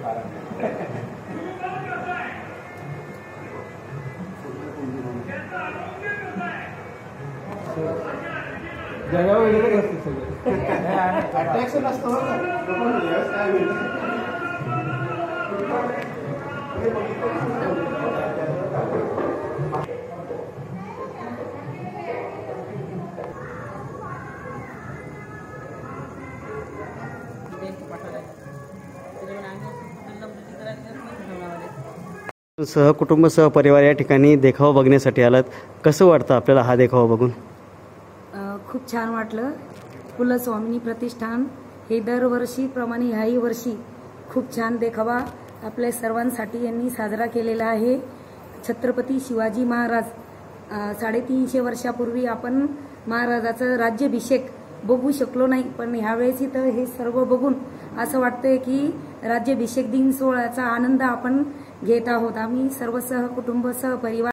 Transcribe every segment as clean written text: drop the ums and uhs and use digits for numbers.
जगावर वगैरे असते सगळं टॅक्स नसतो सहकुटुंब सहपरिवार या ठिकाणी देखावा बघण्यासाठी आलात. कसं वाटतं आपल्याला हा देखावा बघून? खूप छान वाटलं. पुलं स्वामिनी प्रतिष्ठान हे दरवर्षीप्रमाणे ह्याही वर्षी खूप छान देखावा आपल्या सर्वांसाठी यांनी साजरा केलेला आहे. छत्रपती शिवाजी महाराज 350 वर्षापूर्वी आपण महाराजाचं राज्याभिषेक बघू शकलो नाही, पण ह्यावेळेस इथं हे सर्व बघून असं वाटतंय की राज्याभिषेक दिन सोहळ्याचा आनंद आपण घेत आहोत. आम्ही सर्व सहकुटुंब सहपरिवार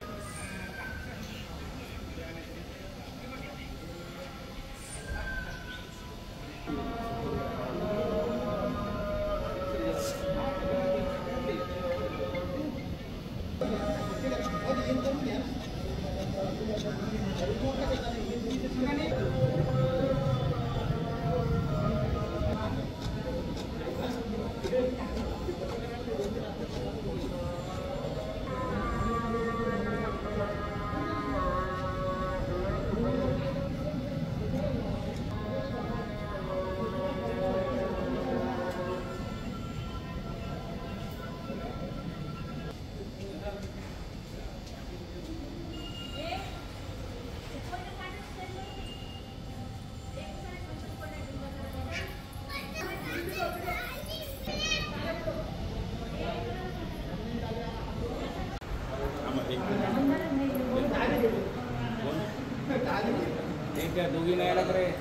दोघी नाही आला करे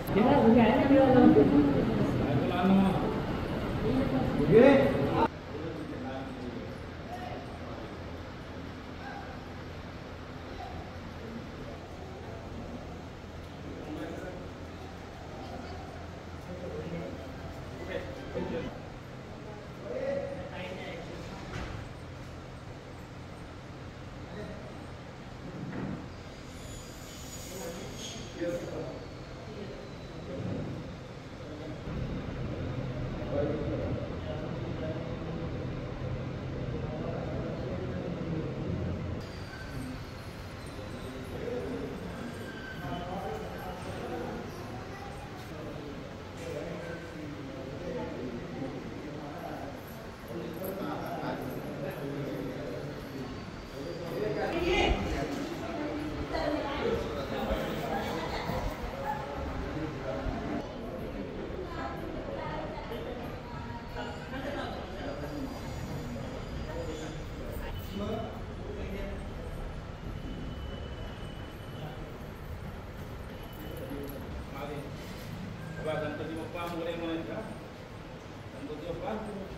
गणपती बाप्पा मोरे म्हणायचा. गणपती बाप्पा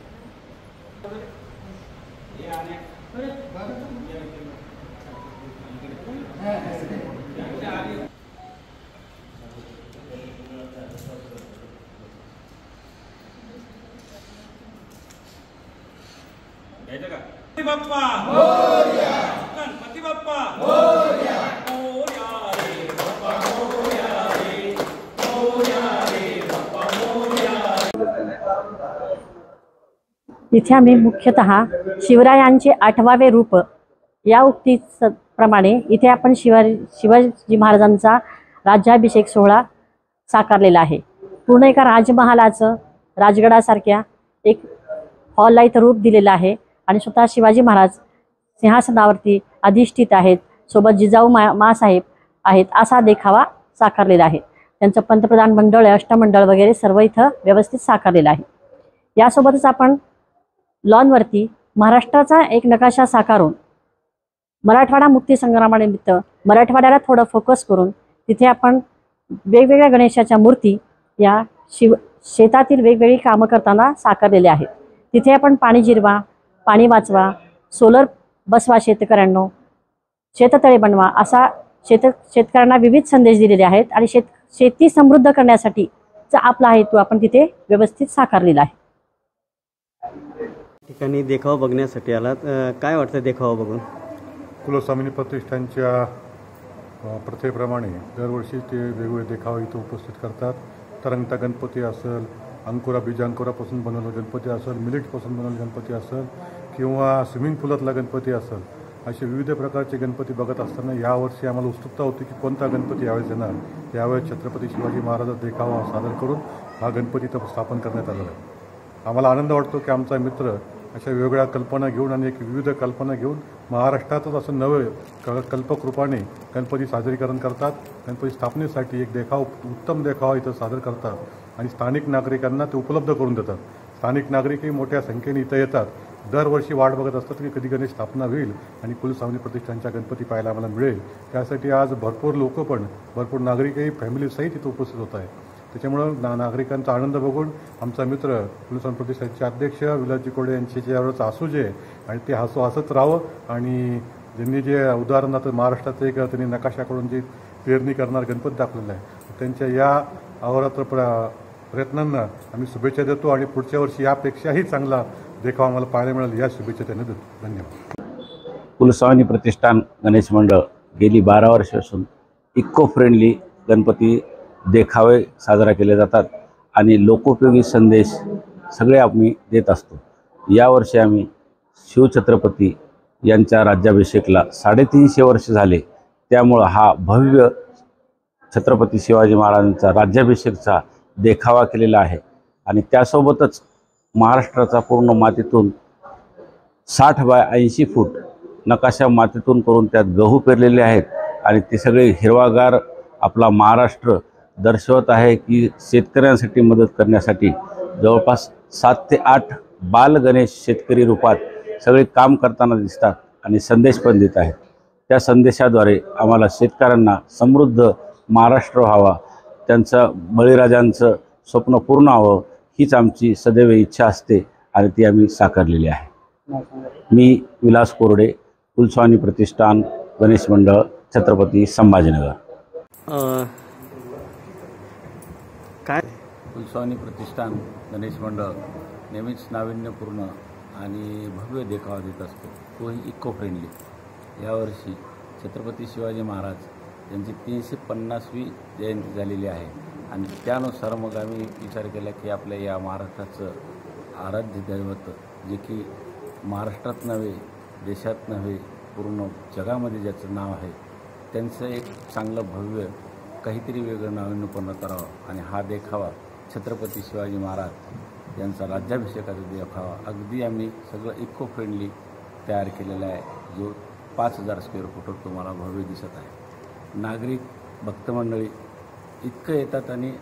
हे आणे घ्यायचं का? गणपती बाप्पा मोरया, गणपती बाप्पा मोरया, मोरया रे बाप्पा मोरया रे, मोरया रे बाप्पा मोरया. इथे आम्ही मुख्यतः शिवरायांचे 8वावे रूप या उक्तीप्रमाणे इथे आपण शिवाजी महाराजांचा राज्याभिषेक सोहळा साकारलेला आहे. पूर्ण एका राजमहालाचं राजगडासारख्या एक हॉलला इथं रूप दिलेलं आहे आणि स्वतः शिवाजी महाराज सिंहासनावरती अधिष्ठित आहेत. सोबत जिजाऊ मासाहेब आहेत असा देखावा साकारलेला आहे. त्यांचं पंतप्रधान मंडळ अष्टमंडळ वगैरे सर्व इथं व्यवस्थित साकारलेलं आहे. यासोबतच आपण लॉनवरती महाराष्ट्राचा एक नकाशा साकारून मराठवाडा मुक्ती संग्रामानिमित्त मराठवाड्याला थोडं फोकस करून तिथे आपण वेगवेगळ्या गणेशाच्या मूर्ती या शेतातील वेगवेगळी कामं करताना साकारलेल्या आहेत. तिथे आपण पाणी जिरवा, पाणी वाचवा, सोलर बसवा शेतकऱ्यांनो, शेततळे बनवा असा शेतकऱ्यांना विविध संदेश दिलेले आहेत आणि शेती समृद्ध करण्यासाठीचा आपला हेतू आपण तिथे व्यवस्थित साकारलेला आहे. ठिकाणी देखावा बघण्यासाठी आलात, काय वाटतं देखावा बघून? कुलस्वामिनी प्रतिष्ठानच्या प्रथेप्रमाणे दरवर्षी ते वेगवेगळे देखावे इथं उपस्थित करतात. तरंगता गणपती असेल, अंकुरा बीजांकुरापासून बनवलेला गणपती असेल, मिलेट्सपासून बनवलेला गणपती असेल किंवा स्विमिंग पूलातला गणपती असेल, असे विविध प्रकारचे गणपती बघत असताना यावर्षी आम्हाला उत्सुकता होती की कोणता गणपती यावेळेस येणार. यावेळेस छत्रपती शिवाजी महाराजांचा देखावा सादर करून हा गणपती इथं स्थापन करण्यात आलेला आहे. आम्हाला आनंद वाटतो की आमचा मित्र अशा वेगवेगळ्या कल्पना घेऊन आणि एक विविध कल्पना घेऊन महाराष्ट्रातच असं नवे कल्पकरूपाने गणपती सादरीकरण करतात. गणपती स्थापनेसाठी एक देखाव, उत्तम देखावा इथं सादर करतात आणि स्थानिक नागरिकांना ते उपलब्ध करून देतात. स्थानिक नागरिकही मोठ्या संख्येने इथं येतात. दरवर्षी वाट बघत असतात की कधी गणेश स्थापना होईल आणि कुलस्वामिनी प्रतिष्ठानच्या गणपती पाहायला आम्हाला मिळेल. त्यासाठी आज भरपूर लोक पण, भरपूर नागरिकही फॅमिलीसहित इथं उपस्थित होत आहे. त्याच्यामुळं नागरिकांचा आनंद बघून आमचा मित्र कुलस्वामी प्रतिष्ठानचे अध्यक्ष विलासजी कोडे यांचे ज्यावेळेस असू जे आणि ते हसत राहावं आणि ज्यांनी जे उदाहरणार्थ महाराष्ट्राचं एक त्यांनी नकाशाकडून जी पेरणी करणार गणपती दाखवलेला आहे, त्यांच्या या अहोरात्र प्रयत्नांना आम्ही शुभेच्छा देतो आणि पुढच्या वर्षी यापेक्षाही चांगला देखावा आम्हाला पाहायला मिळेल या शुभेच्छा त्यांना देतो. धन्यवाद. कुलस्वामिनी प्रतिष्ठान गणेश मंडळ गेली 12 वर्षापासून इको फ्रेंडली गणपती देखावे साजरा केले जातात आणि लोकोपयोगी संदेश सगळे आम्ही देत असतो. यावर्षी आम्ही शिवछत्रपती यांच्या राज्याभिषेकला 350 वर्ष झाले, त्यामुळं हा भव्य छत्रपती शिवाजी महाराजांचा राज्याभिषेकचा देखावा केलेला आहे आणि त्यासोबतच महाराष्ट्राचा पूर्ण मातीतून 60 बाय 80 फूट नकाशा मातीतून करून त्यात गहू पेरलेले आहेत आणि ते सगळे हिरवागार आपला महाराष्ट्र दर्शवत आहे की शेतकऱ्यांसाठी मदत करण्यासाठी जवळपास 7 ते 8 बाल गणेश शेतकरी रूपात सगळे काम करताना दिसतात आणि संदेश पण देत आहेत. त्या संदेशाद्वारे आम्हाला शेतकऱ्यांना समृद्ध महाराष्ट्र व्हावा, त्यांचं बळीराजांचं स्वप्न पूर्ण व्हावं हीच आमची सदैव इच्छा असते आणि ती आम्ही साकारलेली आहे. मी विलास कोरडे, कुलस्वामी प्रतिष्ठान गणेश मंडळ, छत्रपती संभाजीनगर. काय कुलस्वामी प्रतिष्ठान गणेश मंडळ नेहमीच नाविन्यपूर्ण आणि भव्य देखावा देत असतो, तोही इको फ्रेंडली. यावर्षी छत्रपती शिवाजी महाराज यांची 350वी जयंती झालेली आहे आणि त्यानुसार मग आम्ही विचार केला की आपल्या या महाराष्ट्राचं आराध्य दैवत, जे की महाराष्ट्रात नव्हे, देशात नव्हे, पूर्ण जगामध्ये ज्याचं नाव आहे, त्यांचं एक चांगलं भव्य काहीतरी वेगळं नाविन्यपूर्ण करावं आणि हा देखावा छत्रपती शिवाजी महाराज यांचा राज्याभिषेकाचा देखावा अगदी आम्ही सगळं इको फ्रेंडली तयार केलेला आहे, जो 5000 स्क्वेअर फुटवर तुम्हाला भव्य दिसत आहे. नागरिक भक्तमंडळी इतकं येतात आणि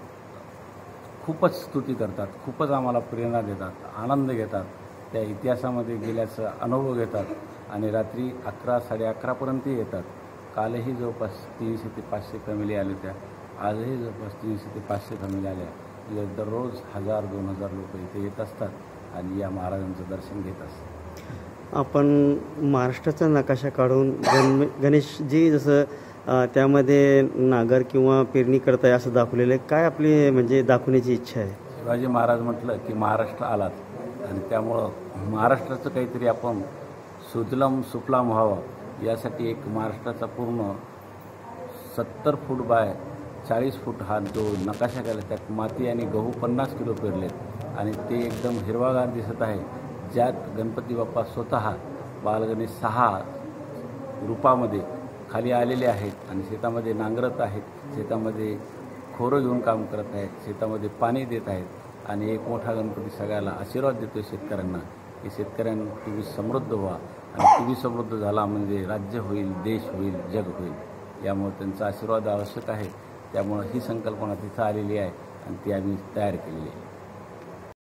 खूपच स्तुती करतात, खूपच आम्हाला प्रेरणा देतात, आनंद घेतात, त्या इतिहासामध्ये गेल्याचा अनुभव घेतात आणि रात्री 11, 11:30पर्यंत येतात. कालही जवळपास 300 ते 500 फॅमिली आल्या होत्या, आजही जवळपास 300 ते 500 फॅमिली आल्या. दररोज 1000-2000 लोक इथे येत असतात आणि या महाराजांचं दर्शन घेत असतात. आपण महाराष्ट्राचा नकाशा काढून गणेशजी जसं त्यामध्ये नागर किंवा पेरणी करताय असं दाखवलेलं आहे, काय आपली म्हणजे दाखवण्याची इच्छा आहे? शिवाजी महाराज म्हटलं की महाराष्ट्र आलात आणि त्यामुळं महाराष्ट्राचं काहीतरी आपण सुजलाम सुफलाम व्हावं यासाठी एक महाराष्ट्राचा पूर्ण 70 फूट बाय 40 फूट हा जो नकाशा केला, त्यात माती आणि गहू 50 किलो पेरलेत आणि ते एकदम हिरवागार दिसत आहे, ज्यात गणपती बाप्पा स्वतः बालगणेश 6 रूपामध्ये खाली आलेले आहेत आणि शेतामध्ये नांगरत आहेत, शेतामध्ये खोरं घेऊन काम करत आहेत, शेतामध्ये पाणी देत आहेत आणि एक मोठा गणपती सगळ्याला आशीर्वाद देतो शेतकऱ्यांना की शेतकऱ्यांना तुम्ही समृद्ध व्हा आणि तुम्ही समृद्ध झाला म्हणजे राज्य होईल, देश होईल, जग होईल. यामुळे त्यांचा आशीर्वाद आवश्यक आहे. त्यामुळे ही संकल्पना तिथं आलेली आहे आणि ती आम्ही तयार केलेली आहे.